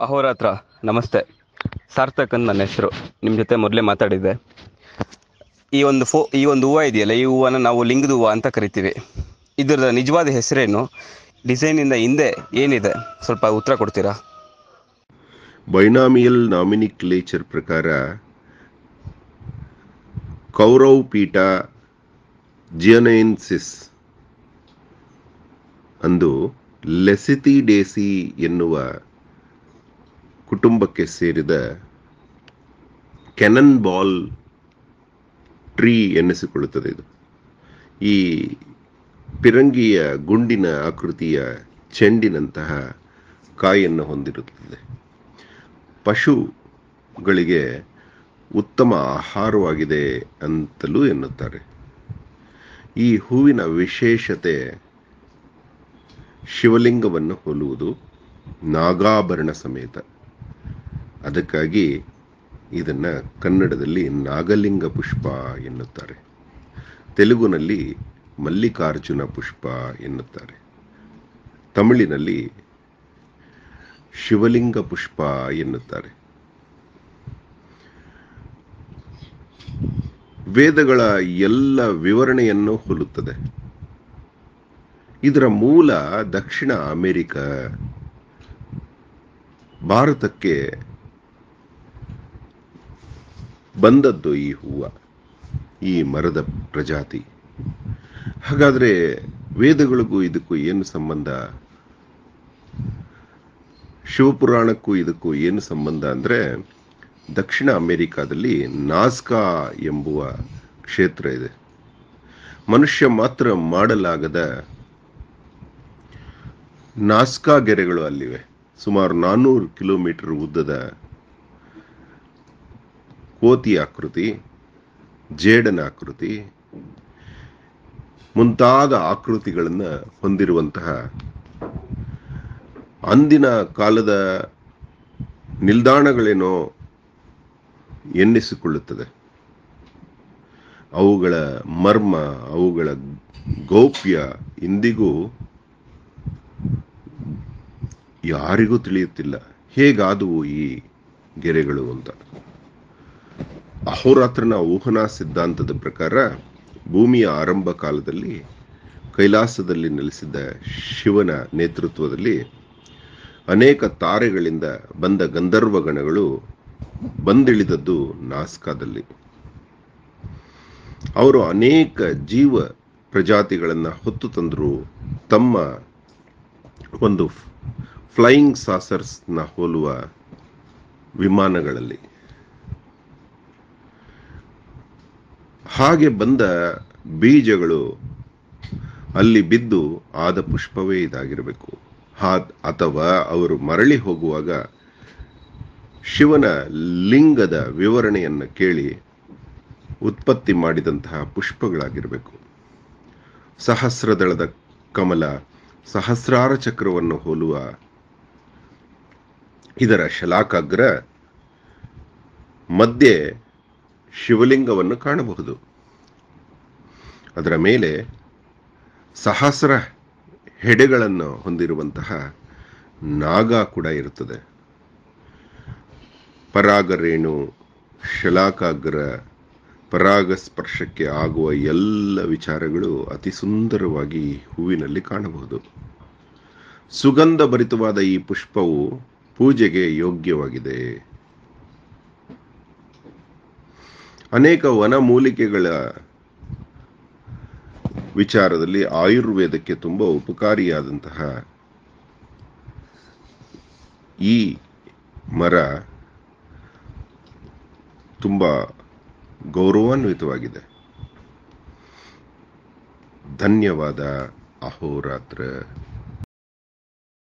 ಅಹೋರಾತ್ರ ನಮಸ್ತೆ. ಸಾರ್ಥಕ್ ಅಂತ ನನ್ನ ಹೆಸರು. ನಿಮ್ಮ ಜೊತೆ ಮೊದಲೇ ಮಾತಾಡಿದ್ದೆ. ಈ ಒಂದು ಹೂವು ಇದೆಯಲ್ಲ, ಈ ಹೂವನ್ನ ನಾವು ಲಿಂಗದ ಹೂವು ಅಂತ ಕರಿತೀವಿ. ಇದರ ನಿಜವಾದ ಹೆಸರೇನು, ಡಿಸೈನಿಂದ ಹಿಂದೆ ಏನಿದೆ, ಸ್ವಲ್ಪ ಉತ್ತರ ಕೊಡ್ತೀರಾ? ಬೈನಾಮಿಯಲ್ ನಾಮಿನಿಕ್ಲೇಚರ್ ಪ್ರಕಾರ ಕೌರೌಪೀಟ ಜಿಯನೆನ್ಸಿಸ್ ಅಂದು ಲೆಸಿಥಿಡೇಸಿ ಎನ್ನುವ ಕುಟುಂಬಕ್ಕೆ ಸೇರಿದ ಕ್ಯಾನನ್ ಬಾಲ್ ಟ್ರೀ ಎನ್ನಿಸಿಕೊಳ್ಳುತ್ತದೆ. ಇದು ಈ ಪಿರಂಗಿಯ ಗುಂಡಿನ ಆಕೃತಿಯ ಚೆಂಡಿನಂತಹ ಕಾಯನ್ನು ಹೊಂದಿರುತ್ತದೆ. ಪಶುಗಳಿಗೆ ಉತ್ತಮ ಆಹಾರವಾಗಿದೆ ಅಂತಲೂ ಎನ್ನುತ್ತಾರೆ. ಈ ಹೂವಿನ ವಿಶೇಷತೆ ಶಿವಲಿಂಗವನ್ನು ಹೋಲುವುದು, ನಾಗಾಭರಣ ಸಮೇತ. ಅದಕ್ಕಾಗಿ ಇದನ್ನ ಕನ್ನಡದಲ್ಲಿ ನಾಗಲಿಂಗ ಪುಷ್ಪ ಎನ್ನುತ್ತಾರೆ. ತೆಲುಗುನಲ್ಲಿ ಮಲ್ಲಿಕಾರ್ಜುನ ಪುಷ್ಪ ಎನ್ನುತ್ತಾರೆ. ತಮಿಳಿನಲ್ಲಿ ಶಿವಲಿಂಗ ಪುಷ್ಪ ಎನ್ನುತ್ತಾರೆ. ವೇದಗಳ ಎಲ್ಲ ವಿವರಣೆಯನ್ನು ಹೋಲುತ್ತದೆ. ಇದರ ಮೂಲ ದಕ್ಷಿಣ ಅಮೆರಿಕ. ಭಾರತಕ್ಕೆ ಬಂದದ್ದು ಈ ಹೂವ, ಈ ಮರದ ಪ್ರಜಾತಿ. ಹಾಗಾದ್ರೆ ವೇದಗಳಿಗೂ ಇದಕ್ಕೂ ಏನು ಸಂಬಂಧ? ಶಿವಪುರಾಣಕ್ಕೂ ಇದಕ್ಕೂ ಏನು ಸಂಬಂಧ ಅಂದ್ರೆ, ದಕ್ಷಿಣ ಅಮೆರಿಕಾದಲ್ಲಿ ನಾಸ್ಕಾ ಎಂಬುವ ಕ್ಷೇತ್ರ ಇದೆ. ಮನುಷ್ಯ ಮಾತ್ರ ಮಾಡಲಾಗದ ನಾಸ್ಕಾ ಗೆರೆಗಳು ಅಲ್ಲಿವೆ. ಸುಮಾರು 400 ಕಿಲೋಮೀಟರ್ ಉದ್ದದ ಕೋತಿ ಆಕೃತಿ, ಜೇಡನ ಆಕೃತಿ ಮುಂತಾದ ಆಕೃತಿಗಳನ್ನು ಹೊಂದಿರುವಂತಹ ಅಂದಿನ ಕಾಲದ ನಿಲ್ದಾಣಗಳೇನೋ ಎನ್ನಿಸಿಕೊಳ್ಳುತ್ತದೆ. ಅವುಗಳ ಮರ್ಮ, ಅವುಗಳ ಗೌಪ್ಯ ಇಂದಿಗೂ ಯಾರಿಗೂ ತಿಳಿಯುತ್ತಿಲ್ಲ. ಹೇಗಾದವು ಈ ಗೆರೆಗಳು ಅಂತ. ಅಹೋರಾತ್ರನ ಊಹನಾ ಸಿದ್ಧಾಂತದ ಪ್ರಕಾರ ಭೂಮಿಯ ಆರಂಭ ಕಾಲದಲ್ಲಿ ಕೈಲಾಸದಲ್ಲಿ ನೆಲೆಸಿದ್ದ ಶಿವನ ನೇತೃತ್ವದಲ್ಲಿ ಅನೇಕ ತಾರೆಗಳಿಂದ ಬಂದ ಗಂಧರ್ವಗಣಗಳು ಬಂದಿಳಿದದ್ದು ನಾಸ್ಕಾದಲ್ಲಿ. ಅವರು ಅನೇಕ ಜೀವ ಪ್ರಜಾತಿಗಳನ್ನು ಹೊತ್ತು ತಂದರು. ತಮ್ಮ ಒಂದು ಫ್ಲೈಯಿಂಗ್ ಸಾಸರ್ಸ್ ನ ಹೋಲುವ ವಿಮಾನಗಳಲ್ಲಿ. ಹಾಗೆ ಬಂದ ಬೀಜಗಳು ಅಲ್ಲಿ ಬಿದ್ದು ಆದ ಪುಷ್ಪವೇ ಇದಾಗಿರಬೇಕು. ಅಥವಾ ಅವರು ಮರಳಿ ಹೋಗುವಾಗ ಶಿವನ ಲಿಂಗದ ವಿವರಣೆಯನ್ನು ಕೇಳಿ ಉತ್ಪತ್ತಿ ಮಾಡಿದಂತಹ ಪುಷ್ಪಗಳಾಗಿರಬೇಕು. ಸಹಸ್ರದಳದ ಕಮಲ, ಸಹಸ್ರಾರ ಚಕ್ರವನ್ನು ಹೋಲುವ ಇದರ ಶಲಾಕಾಗ್ರ ಮಧ್ಯೆ ಶಿವಲಿಂಗವನ್ನು ಕಾಣಬಹುದು. ಅದರ ಮೇಲೆ ಸಹಸ್ರ ಹೆಡೆಗಳನ್ನು ಹೊಂದಿರುವಂತಹ ನಾಗ ಕೂಡ ಇರುತ್ತದೆ. ಪರಾಗರೇಣು, ಶಲಾಕಾಗ್ರ, ಪರಾಗ ಸ್ಪರ್ಶಕ್ಕೆ ಆಗುವ ಎಲ್ಲ ವಿಚಾರಗಳು ಅತಿ ಸುಂದರವಾಗಿ ಹೂವಿನಲ್ಲಿ ಕಾಣಬಹುದು. ಸುಗಂಧ ಭರಿತವಾದ ಈ ಪುಷ್ಪವು ಪೂಜೆಗೆ ಯೋಗ್ಯವಾಗಿದೆ. ಅನೇಕ ವನಮೂಲಿಕೆಗಳ ವಿಚಾರದಲ್ಲಿ ಆಯುರ್ವೇದಕ್ಕೆ ತುಂಬಾ ಉಪಕಾರಿಯಾದಂತಹ ಈ ಮರ ತುಂಬಾ ಗೌರವಾನ್ವಿತವಾಗಿದೆ. ಧನ್ಯವಾದ. ಅಹೋರಾತ್ರ.